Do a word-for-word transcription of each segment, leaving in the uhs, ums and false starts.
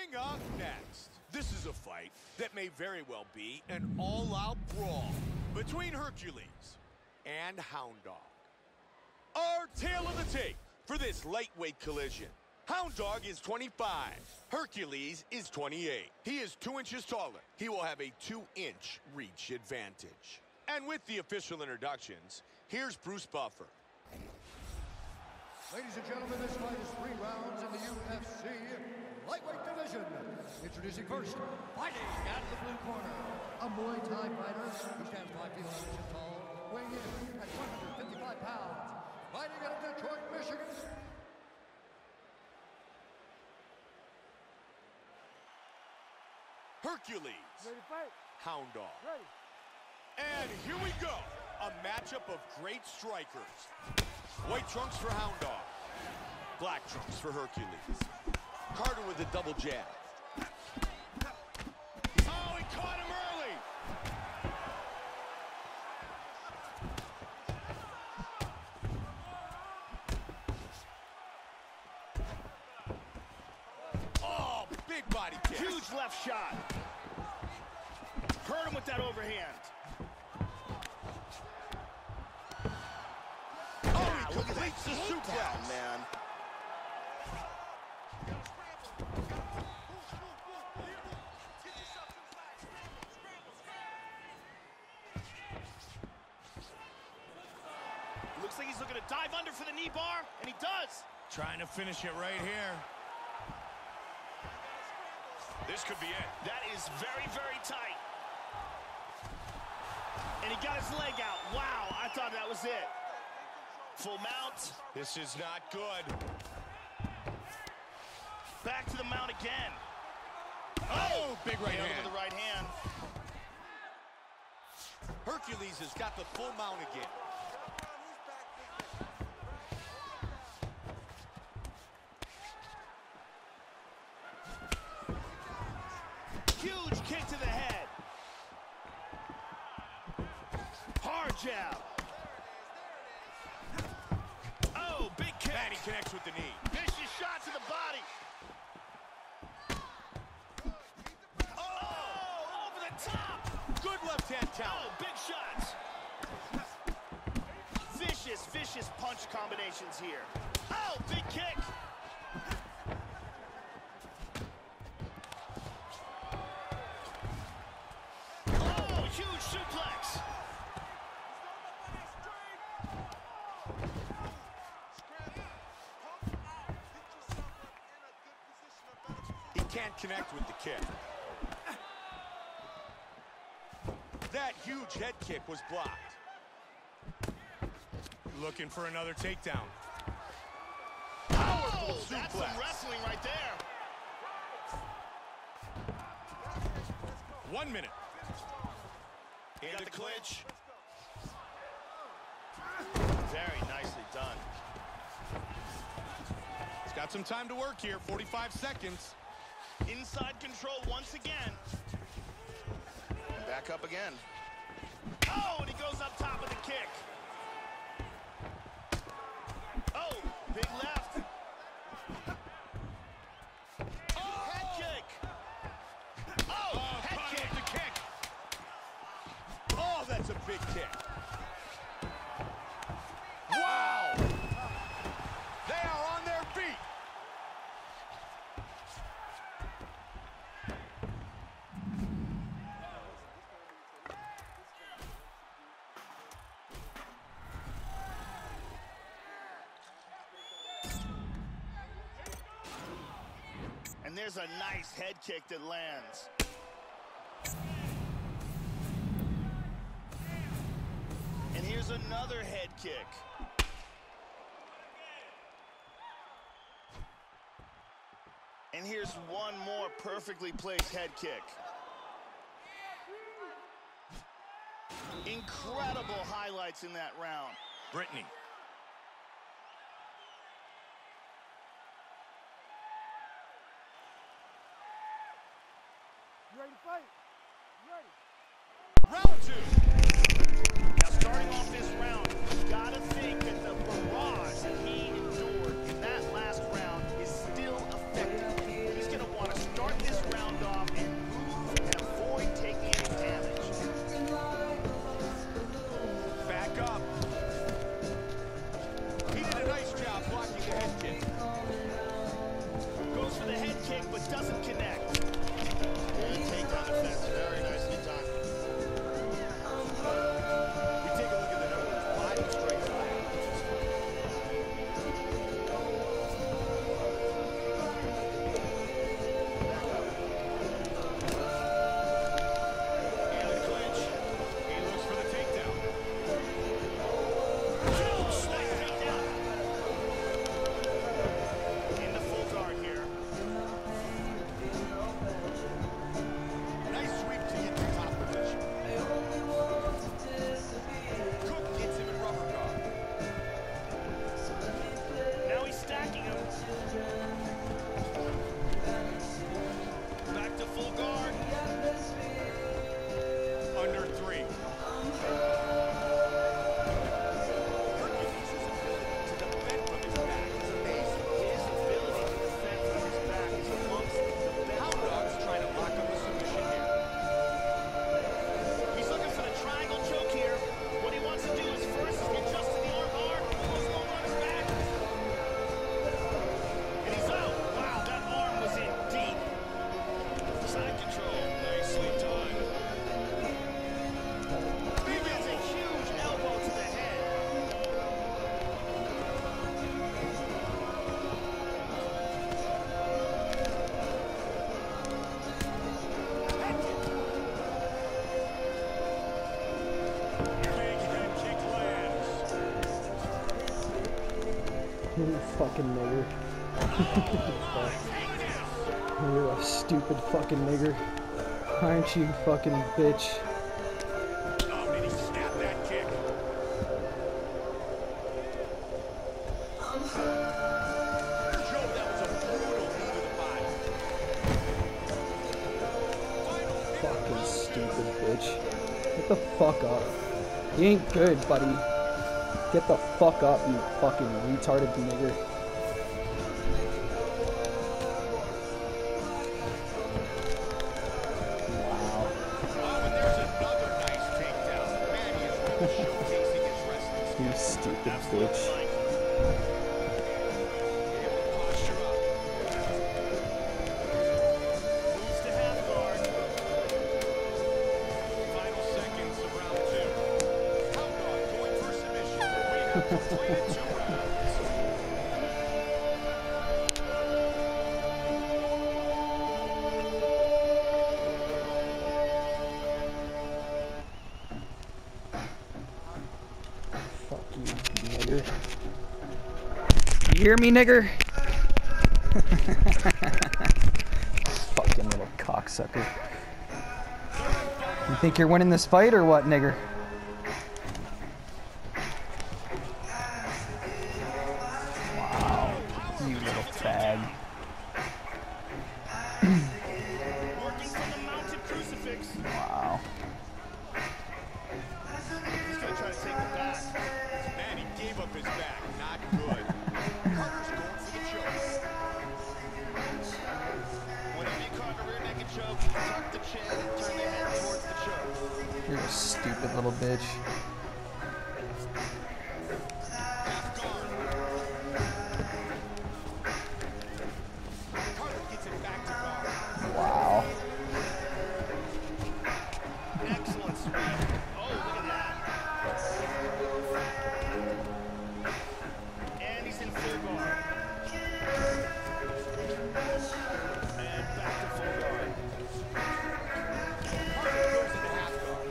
Coming up next, this is a fight that may very well be an all-out brawl between Hercules and Hound Dog. Our tale of the tape for this lightweight collision. Hound Dog is twenty-five. Hercules is twenty-eight. He is two inches taller. He will have a two-inch reach advantage. And with the official introductions, here's Bruce Buffer. Ladies and gentlemen, this fight is three rounds in the U F C lightweight division. Introducing first, fighting out of the blue corner, a Muay Thai fighter who stands five feet eleven inches tall, weighing in at one hundred fifty-five pounds, fighting out of Detroit, Michigan. Hercules. Ready to fight? Hound Dog. Ready. And here we go. A matchup of great strikers. White trunks for Hound Dog. Black trunks for Hercules. Carter with a double jab. Oh, he caught him early. Oh, big body kick. Huge left shot. Hurt him with that overhand. Oh, he Look at that completes the suplex. man. Looks like he's looking to dive under for the knee bar, and he does. Trying to finish it right here. This could be it. That is very, very tight. And he got his leg out. Wow, I thought that was it. Full mount. This is not good. Back to the mount again. Oh, big right Nailed him hand. with the right hand. Hercules has got the full mount again. Huge kick to the head. Hard jab. Oh, big kick. And he connects with the knee. Vicious shot to the body. Oh, over the top. Good left-hand counter. Oh, big shots. Vicious, vicious punch combinations here. Oh, big kick. Oh, huge suplex. He can't connect with the kick. That huge head kick was blocked. Looking for another takedown. Powerful Oh, that's some suplex. wrestling right there. One minute. He In got the the clinch. Very nicely done. He's got some time to work here. forty-five seconds. Inside control once again. Back up again. Oh, and he goes up top with a kick. Oh, big left. Oh, head kick. Oh, head caught kick. him with the kick. Oh, that's a big kick. Wow! They are on their feet. And there's a nice head kick that lands. And here's another head kick. And here's one more perfectly placed head kick. Incredible highlights in that round. Brittany. You ready to fight? You ready? Round two. Now starting off this round, you gotta think that the barrage that he endured in that last round is still effective. He's gonna want to start this You fucking nigger. You're a stupid fucking nigger. Aren't you, fucking bitch? Oh, did he snap that kick? Joe, that was a brutal knee to the body. Fucking stupid bitch. Get the fuck up. You ain't good, buddy. Get the fuck up, you fucking retarded nigger. Wow. Oh, and there's another nice takedown. Man, he is really showcasing his wrestling You skills. stupid bitch. Able to posture up. Moves to half guard. Final seconds of round two. Hound dog going for submission. We have completed two rounds. Fuck you, nigger. You hear me, nigger? Fucking little cocksucker. You think you're winning this fight or what, nigger? Wow, you little fag. Working from the mounted crucifix. Wow. He's gonna try to take it back. Man, he gave up his back. Not good. Carter's going for the choke. Whenever you caught in a rear naked choke, tuck the chin and turn the head towards the choke. You're a stupid little bitch. Half guard. Carter gets it back to guard. Wow. Excellent sweep. Oh, look at that. And he's in full guard. And back to full guard. Carter goes into half guard.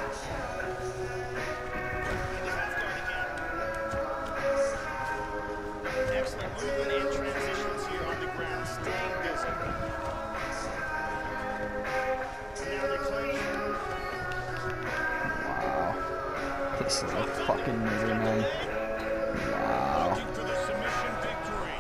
Into half guard again. Excellent movement and transitions here on the ground. Staying busy. Now they clinch. Wow. This little fucking nigger, man. Wow. Looking for the submission victory.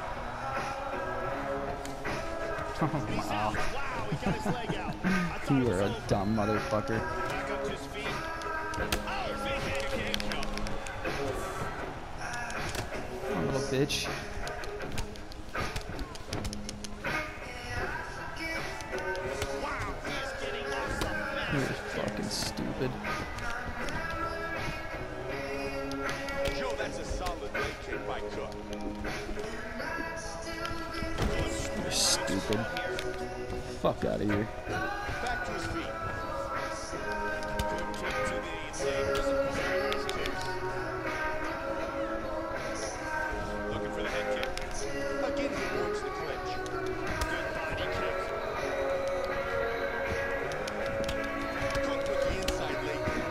Wow. Wow, he got his leg out. I thought it You was are a over. dumb motherfucker. Back up to his feet. Oh, big head kick. You little bitch. Wow, he is getting off some You're massive fucking stupid. Joe, that's a solid leg kick by Cook. You're stupid. Fuck out of here. Back to his feet. Good kick to the insane precipice of his kicks. Looking for the head kick. Again, he works the clinch. Good body kick. Cook with the inside leg kick.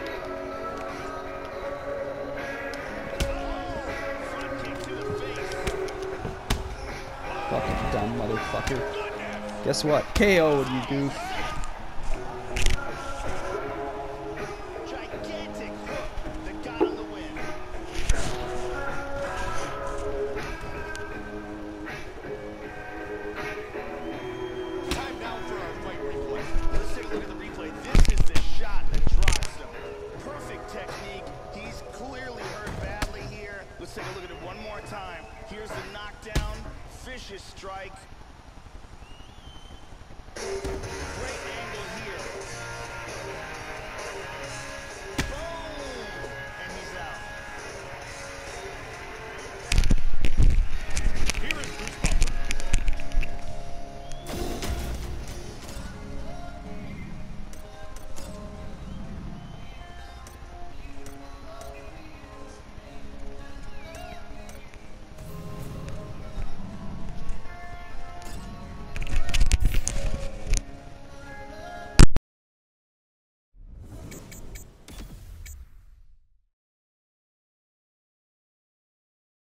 Front kick to the face. Fucking dumb motherfucker. Guess what? K O'd, you goof. Gigantic hook that got him the win. Time now for our fight replay. Let's take a look at the replay. This is the shot that drops him. Perfect technique. He's clearly hurt badly here. Let's take a look at it one more time. Here's the knockdown. Vicious strike.